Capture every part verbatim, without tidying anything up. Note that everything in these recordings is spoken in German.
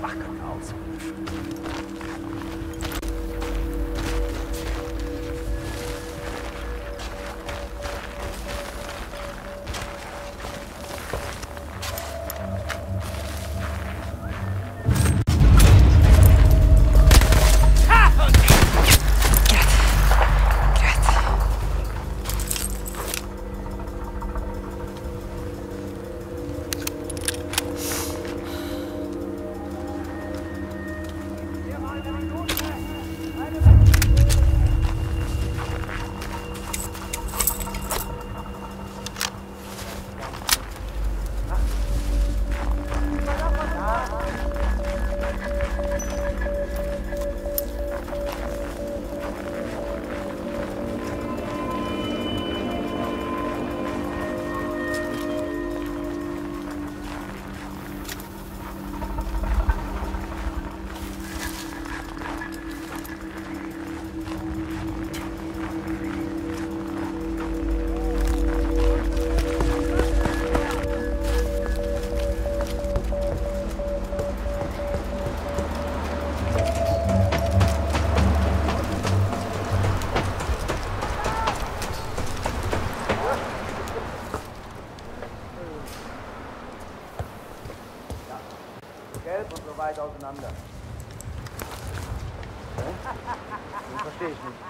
Schwachkopf aus. Gelb und so weit auseinander. Hä? Das verstehe ich nicht.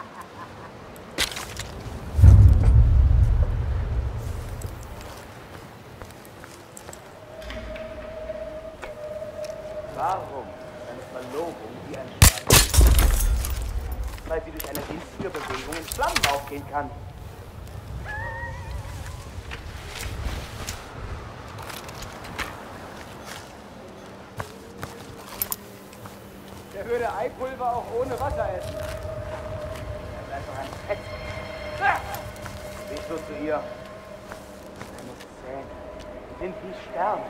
Warum eine Verlobung wie ein Schwein? Weil sie durch eine winzige Bewegung in Flammen aufgehen kann. Der würde Eipulver auch ohne Wasser essen. Er bleibt doch ein Fett. Siehst du zu ihr? Seine Zähne sind wie Sterne.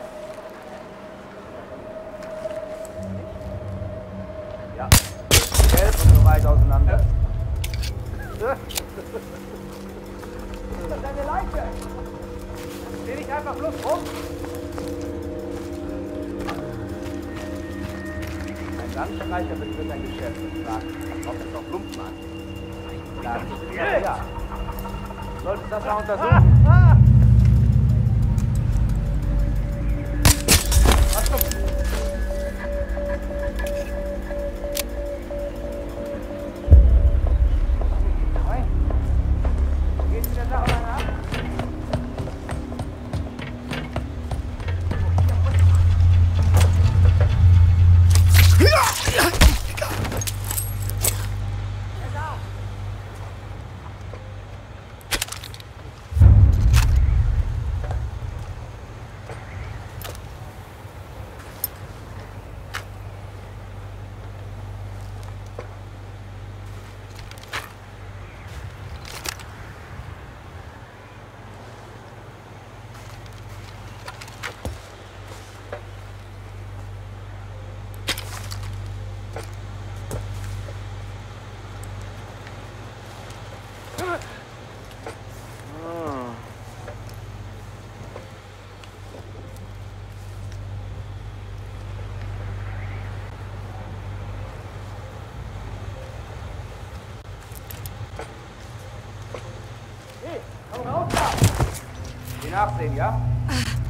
Ja, gelb und so weit auseinander. Das ist eine Leiche. Steh nicht einfach bloß rum. Landstreicher betritt ein Geschäft und fragt, ob es noch Lumpen hat. Ja, ja. Solltest das mal untersuchen. Was zum... Nein. Geht's in der Sache mal nach? Hey, komm raus da! Die nachsehen, ja?